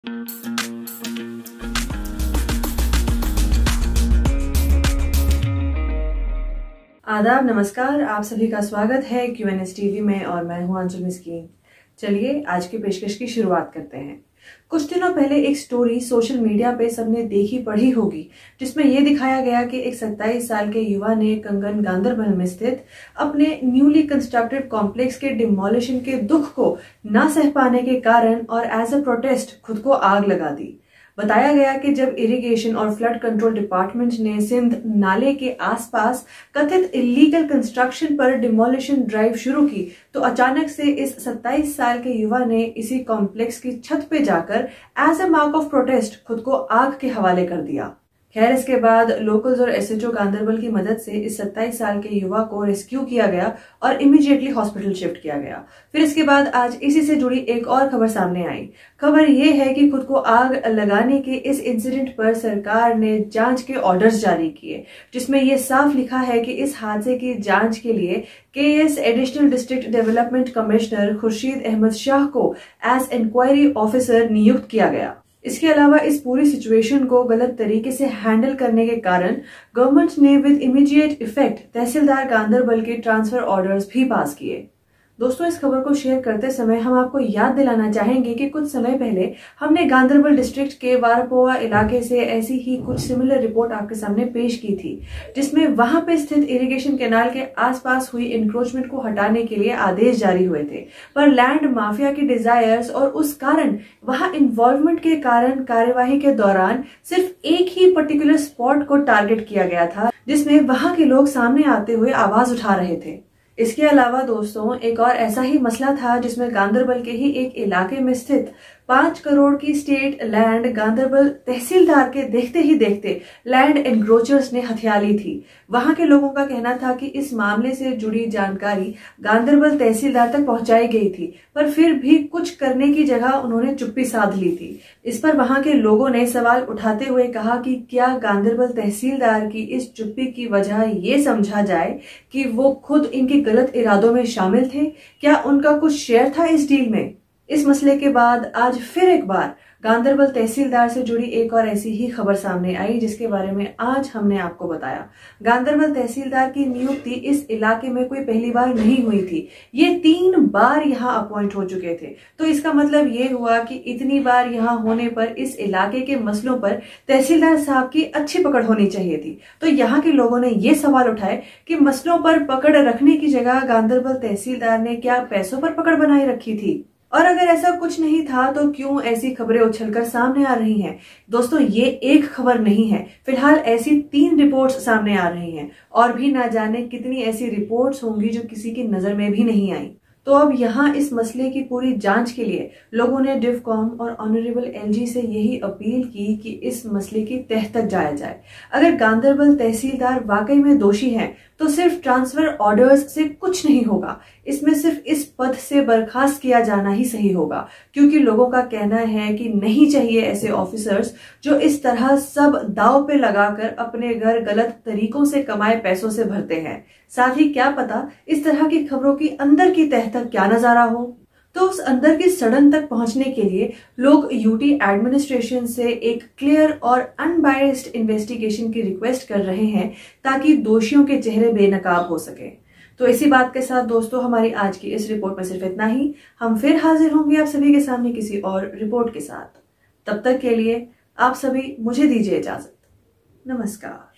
आदाब, नमस्कार। आप सभी का स्वागत है QNS टीवी में और मैं हूं अंजुल मिस्कीन। चलिए आज की पेशकश की शुरुआत करते हैं। कुछ दिनों पहले एक स्टोरी सोशल मीडिया पे सबने देखी पढ़ी होगी, जिसमें यह दिखाया गया कि एक 27 साल के युवा ने कंगन गांदरबल में स्थित अपने न्यूली कंस्ट्रक्टेड कॉम्प्लेक्स के डिमोलिशन के दुख को ना सह पाने के कारण और एज अ प्रोटेस्ट खुद को आग लगा दी। बताया गया कि जब इरिगेशन और फ्लड कंट्रोल डिपार्टमेंट ने सिंध नाले के आसपास कथित इलीगल कंस्ट्रक्शन पर डिमोलिशन ड्राइव शुरू की, तो अचानक से इस 27 साल के युवा ने इसी कॉम्प्लेक्स की छत पे जाकर as a mark of protest खुद को आग के हवाले कर दिया। खैर, इसके बाद लोकल्स और SHO गांदरबल की मदद से इस 27 साल के युवा को रेस्क्यू किया गया और इमीडिएटली हॉस्पिटल शिफ्ट किया गया। फिर इसके बाद आज इसी से जुड़ी एक और खबर सामने आई। खबर ये है कि खुद को आग लगाने के इस इंसिडेंट पर सरकार ने जांच के ऑर्डर्स जारी किए, जिसमें यह साफ लिखा है कि इस हादसे की जांच के लिए KS additional district development commissioner Khurshid Ahmad Shah को एज इंक्वायरी ऑफिसर नियुक्त किया गया। इसके अलावा इस पूरी सिचुएशन को गलत तरीके से हैंडल करने के कारण गवर्नमेंट ने with immediate effect tehsildar Ganderbal के ट्रांसफर ऑर्डर्स भी पास किए। दोस्तों, इस खबर को शेयर करते समय हम आपको याद दिलाना चाहेंगे कि कुछ समय पहले हमने गांदरबल डिस्ट्रिक्ट के वारपोआ इलाके से ऐसी ही कुछ सिमिलर रिपोर्ट आपके सामने पेश की थी, जिसमें वहां पे स्थित इरिगेशन कैनाल के आसपास हुई इंक्रोचमेंट को हटाने के लिए आदेश जारी हुए थे, पर लैंड माफिया की डिजायर्स और उस कारण वहां इन्वॉल्वमेंट के कारण कार्यवाही के दौरान सिर्फ एक ही पर्टिकुलर स्पॉट को टारगेट किया गया था, जिसमें वहां के लोग सामने आते हुए आवाज उठा रहे थे। इसके अलावा दोस्तों, एक और ऐसा ही मसला था जिसमें गांदरबल के ही एक इलाके में स्थित 5 करोड़ की स्टेट लैंड गांदरबल तहसीलदार के देखते ही देखते लैंड एनक्रोचर्स ने हथिया ली थी। वहां के लोगों का कहना था कि इस मामले से जुड़ी जानकारी गांदरबल तहसीलदार तक पहुंचाई गई थी, पर फिर भी कुछ करने की जगह उन्होंने चुप्पी साध ली थी। इस पर वहां के लोगों ने सवाल उठाते हुए कहा कि क्या गांदरबल तहसीलदार की इस चुप्पी की वजह ये समझा जाए कि वो खुद इनके गलत इरादों में शामिल थे? क्या उनका कुछ शेयर था इस डील में? इस मसले के बाद आज फिर एक बार गांदरबल तहसीलदार से जुड़ी एक और ऐसी ही खबर सामने आई, जिसके बारे में आज हमने आपको बताया। गांदरबल तहसीलदार की नियुक्ति इस इलाके में कोई पहली बार नहीं हुई थी, ये 3 बार यहाँ अपॉइंट हो चुके थे। तो इसका मतलब ये हुआ कि इतनी बार यहाँ होने पर इस इलाके के मसलों पर तहसीलदार साहब की अच्छी पकड़ होनी चाहिए थी। तो यहाँ के लोगों ने ये सवाल उठाए कि मसलों पर पकड़ रखने की जगह गांदरबल तहसीलदार ने क्या पैसों पर पकड़ बनाए रखी थी? और अगर ऐसा कुछ नहीं था तो क्यों ऐसी खबरें उछलकर सामने आ रही हैं? दोस्तों, ये एक खबर नहीं है, फिलहाल ऐसी 3 रिपोर्ट्स सामने आ रही हैं और भी ना जाने कितनी ऐसी रिपोर्ट्स होंगी जो किसी की नजर में भी नहीं आई। तो अब यहाँ इस मसले की पूरी जांच के लिए लोगों ने डिवकॉम और ऑनरेबल LG से यही अपील की कि इस मसले की तह तक जाया जाए। अगर गांदरबल तहसीलदार वाकई में दोषी हैं, तो सिर्फ ट्रांसफर ऑर्डर्स से कुछ नहीं होगा, इसमें सिर्फ इस पद से बर्खास्त किया जाना ही सही होगा, क्योंकि लोगों का कहना है कि नहीं चाहिए ऐसे ऑफिसर्स जो इस तरह सब दांव पे लगाकर अपने घर गलत तरीकों से कमाए पैसों से भरते हैं। साथ ही क्या पता इस तरह की खबरों की अंदर की तह तक क्या नजारा हो। तो उस अंदर की सड़न तक पहुंचने के लिए लोग UT एडमिनिस्ट्रेशन से एक क्लियर और अनबायस्ड इन्वेस्टिगेशन की रिक्वेस्ट कर रहे हैं, ताकि दोषियों के चेहरे बेनकाब हो सके। तो इसी बात के साथ दोस्तों, हमारी आज की इस रिपोर्ट में सिर्फ इतना ही। हम फिर हाजिर होंगे आप सभी के सामने किसी और रिपोर्ट के साथ। तब तक के लिए आप सभी मुझे दीजिए इजाजत। नमस्कार।